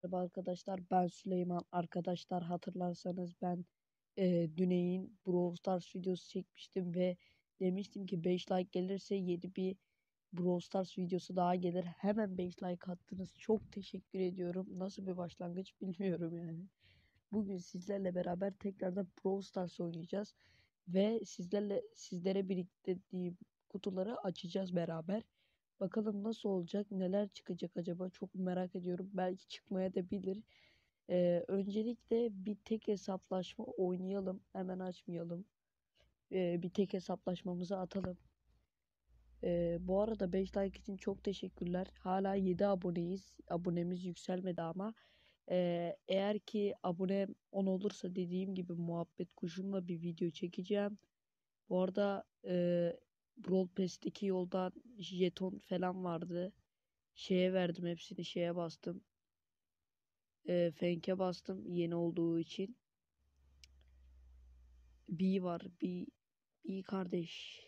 Merhaba arkadaşlar, ben Süleyman. Arkadaşlar hatırlarsanız ben Güney'in Brawl Stars videosu çekmiştim ve demiştim ki 5 like gelirse yeni bir Brawl Stars videosu daha gelir. Hemen 5 like attınız. Çok teşekkür ediyorum. Nasıl bir başlangıç bilmiyorum yani. Bugün sizlerle beraber tekrardan Brawl Stars oynayacağız ve sizlere biriktirdiğim kutuları açacağız beraber. Bakalım nasıl olacak, neler çıkacak acaba çok merak ediyorum. Belki çıkmaya da bilir. Öncelikle bir tek hesaplaşma oynayalım. Hemen açmayalım. Bir tek hesaplaşmamızı atalım. Bu arada 5 like için çok teşekkürler. Hala 7 aboneyiz. Abonemiz yükselmedi ama. Eğer ki abone 10 olursa dediğim gibi muhabbet kuşumla bir video çekeceğim. Bu arada Brawl Pass'teki yoldan jeton falan vardı. Şeye verdim, hepsini şeye bastım. Fenk'e bastım yeni olduğu için. B var. B kardeş.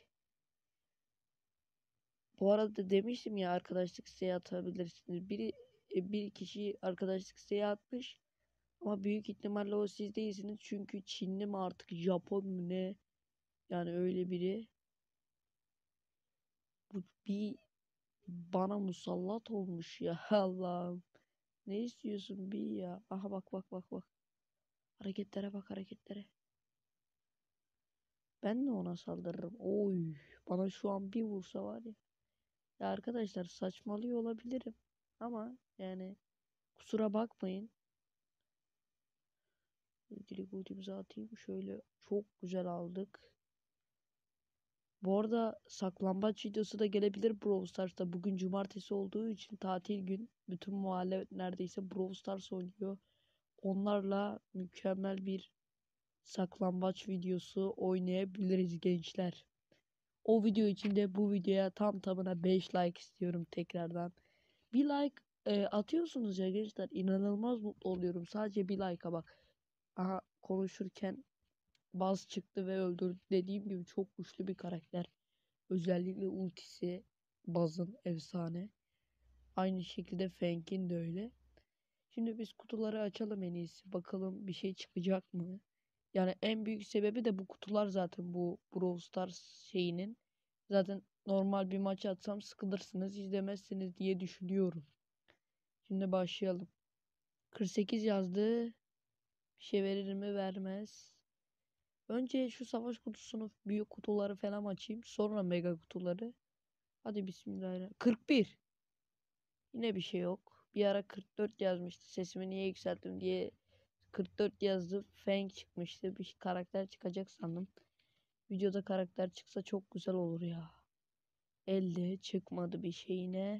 Bu arada demiştim ya, arkadaşlık isteği atabilirsiniz. Bir kişi arkadaşlık isteği atmış. Ama büyük ihtimalle o siz değilsiniz. Çünkü Çinli mi artık, Japon mu ne? Yani öyle biri. Bu bir bana musallat olmuş ya. Allah'ım. Ne istiyorsun bir ya? Aha, bak bak bak bak. Hareketlere bak, hareketlere. Ben de ona saldırırım. Oy. Bana şu an bir vursa var ya. Ya arkadaşlar, saçmalıyor olabilirim. Ama yani kusura bakmayın. Direkt ultimizi atayım. Şöyle çok güzel aldık. Bu arada saklambaç videosu da gelebilir Brawl Stars'ta. Bugün cumartesi olduğu için tatil gün. Bütün mahalle neredeyse Brawl Stars oynuyor. Onlarla mükemmel bir saklambaç videosu oynayabiliriz gençler. O video için de bu videoya tam tamına 5 like istiyorum tekrardan. Bir like atıyorsunuz ya gençler. İnanılmaz mutlu oluyorum. Sadece bir like'a bak. Aha, konuşurken Baz çıktı ve öldürdü. Dediğim gibi çok güçlü bir karakter. Özellikle ultisi Baz'ın efsane. Aynı şekilde Fank'in de öyle. Şimdi biz kutuları açalım en iyisi. Bakalım bir şey çıkacak mı? Yani en büyük sebebi de bu kutular zaten, bu Brawl Stars şeyinin. Zaten normal bir maç atsam sıkılırsınız, izlemezsiniz diye düşünüyorum. Şimdi başlayalım. 48 yazdı. Bir şey verir mi? Vermez. Önce şu savaş kutusunu, büyük kutuları falan açayım. Sonra mega kutuları. Hadi bismillahirrahmanirrahim. 41. Yine bir şey yok. Bir ara 44 yazmıştı. Sesimi niye yükselttim diye 44 yazdı. Fang çıkmıştı. Bir karakter çıkacak sandım. Videoda karakter çıksa çok güzel olur ya. Elde çıkmadı bir şeyine.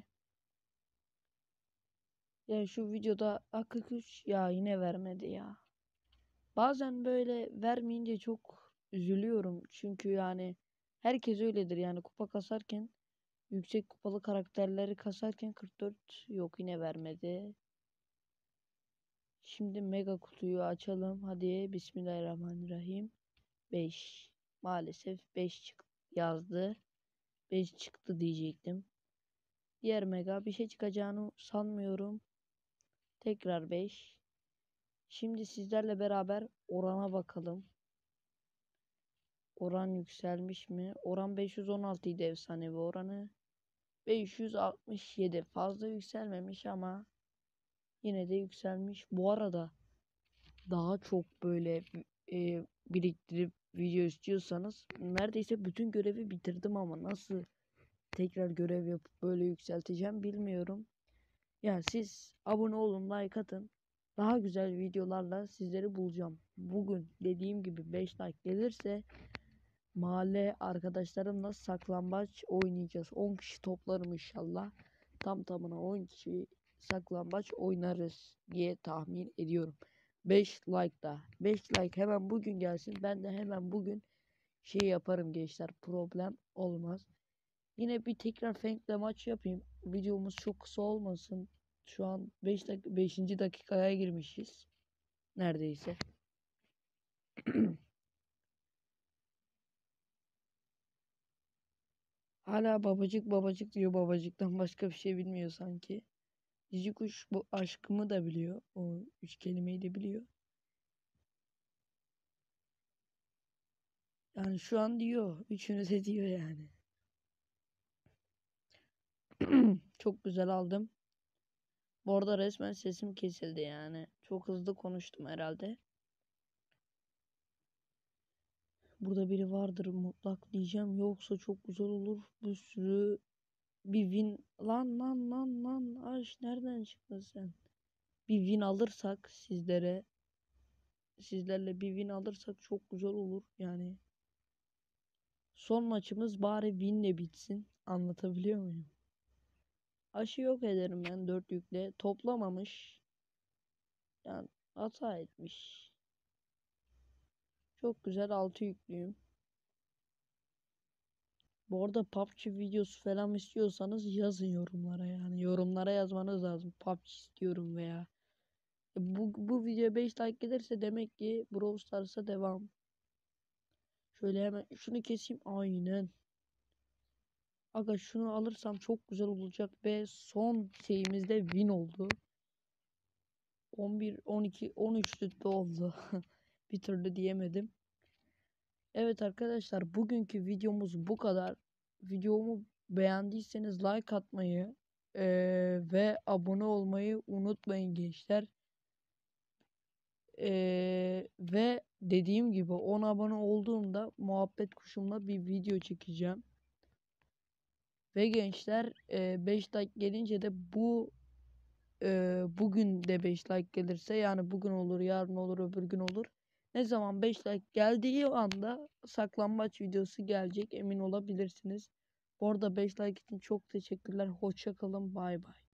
Ya şu videoda 43 ya, yine vermedi ya. Bazen böyle vermeyince çok üzülüyorum. Çünkü yani herkes öyledir yani, kupa kasarken, yüksek kupalı karakterleri kasarken 44 yok, yine vermedi. Şimdi mega kutuyu açalım. Hadi bismillahirrahmanirrahim. 5. Maalesef 5 çıktı yazdı. 5 çıktı diyecektim. Diğer mega bir şey çıkacağını sanmıyorum. Tekrar 5. Şimdi sizlerle beraber orana bakalım. Oran yükselmiş mi? Oran 516 idi efsanevi oranı. 567. Fazla yükselmemiş ama yine de yükselmiş. Bu arada daha çok böyle biriktirip video istiyorsanız, neredeyse bütün görevi bitirdim ama nasıl tekrar görev yapıp böyle yükselteceğim bilmiyorum. Ya siz abone olun, like atın. Daha güzel videolarla sizleri bulacağım. Bugün dediğim gibi 5 like gelirse mahalle arkadaşlarımla saklambaç oynayacağız. 10 kişi toplarım inşallah. Tam tamına 10 kişi saklambaç oynarız diye tahmin ediyorum. 5 like da. 5 like hemen bugün gelsin. Ben de hemen bugün şey yaparım gençler. Problem olmaz. Yine bir tekrar Fank'le maç yapayım. Videomuz çok kısa olmasın. Şu an 5. dakikaya girmişiz. Neredeyse. Hala babacık babacık diyor, babacıktan başka bir şey bilmiyor sanki. Cici kuş bu aşkımı da biliyor. O 3 kelimeyi de biliyor. Yani şu an diyor. Üçünü de diyor yani. Çok güzel aldım. Bu arada resmen sesim kesildi yani. Çok hızlı konuştum herhalde. Burada biri vardır mutlak diyeceğim. Yoksa çok güzel olur. Bir sürü bir win. Lan. Aş nereden çıktın sen? Bir win alırsak sizlerle bir win alırsak çok güzel olur. Yani son maçımız bari winle bitsin. Anlatabiliyor muyum? Aşı yok ederim ben 4 yükle. Toplamamış. Yani hata etmiş. Çok güzel 6 yüklüyüm. Bu arada PUBG videosu falan istiyorsanız yazın yorumlara yani. Yorumlara yazmanız lazım. PUBG istiyorum veya. Bu video 5 like gelirse demek ki Brawl Stars'a devam. Şöyle hemen şunu keseyim. Aynen. Aga şunu alırsam çok güzel olacak ve son şeyimizde win oldu. 11, 12, 13 rütbe oldu. Bir türlü diyemedim. Evet arkadaşlar bugünkü videomuz bu kadar. Videomu beğendiyseniz like atmayı ve abone olmayı unutmayın gençler. Ve dediğim gibi 10 abone olduğumda muhabbet kuşumla bir video çekeceğim. Ve gençler 5 like gelince de bugün de 5 like gelirse yani bugün olur, yarın olur, öbür gün olur. Ne zaman 5 like geldiği anda saklambaç videosu gelecek emin olabilirsiniz. Bu arada 5 like için çok teşekkürler. Hoşça kalın. Bay bay.